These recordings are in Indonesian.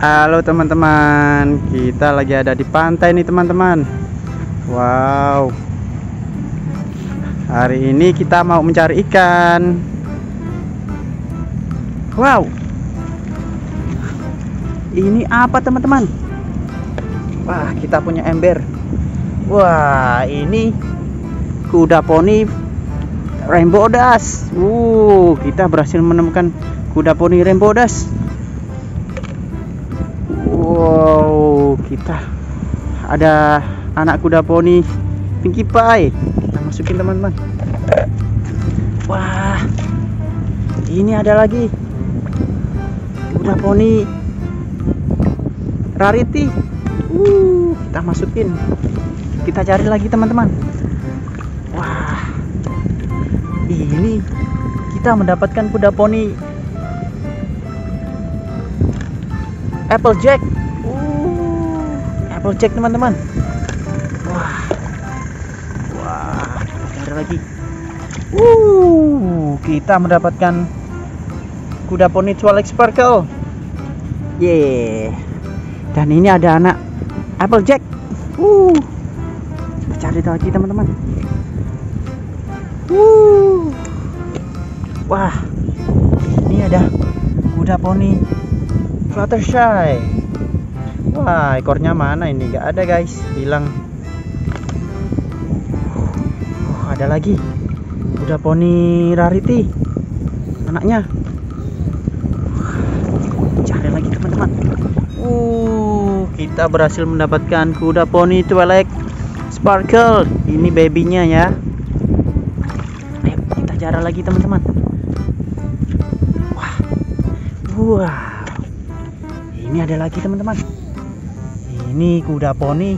Halo teman-teman, kita lagi ada di pantai nih teman-teman. Wow, hari ini kita mau mencari ikan. Wow, ini apa teman-teman? Wah, kita punya ember. Wah, ini kuda poni rainbow dash. Kita berhasil menemukan kuda poni rainbow dash. Wow, kita ada anak kuda poni Pinkie Pie. Kita masukin teman-teman. Wah, ini ada lagi kuda poni Rarity. Kita masukin. Kita cari lagi teman-teman. Wah, ini kita mendapatkan kuda poni Applejack. Applejack teman-teman. Wah, ada lagi. Kita mendapatkan kuda poni Twilight Sparkle. Dan ini ada anak Applejack. Kita cari lagi teman-teman. Wah, ini ada kuda poni Fluttershy. Wah, ekornya mana ini? Gak ada guys, hilang. Ada lagi kuda poni Rarity, anaknya. Cari lagi teman-teman. Kita berhasil mendapatkan kuda poni Twilight Sparkle. Ini babynya ya. Ayo kita cari lagi teman-teman. Wah, ini ada lagi teman-teman. Ini kuda poni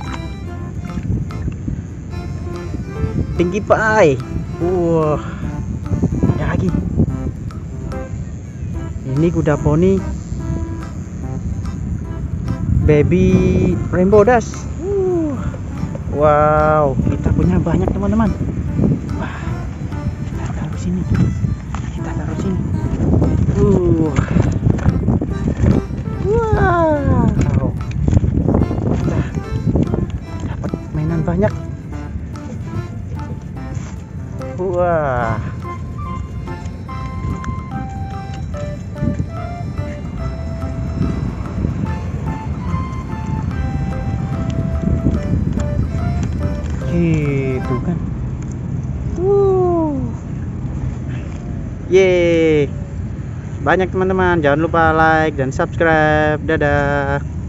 Pinkie Pie. Ada lagi. Ini kuda poni Baby Rainbow Dash. Wow, kita punya banyak teman-teman. Wah, kita taruh sini. Kita taruh sini. Wow, kita dapat mainan banyak. Wah, gitu kan. Yeay, banyak teman-teman. Jangan lupa like dan subscribe. Dadah.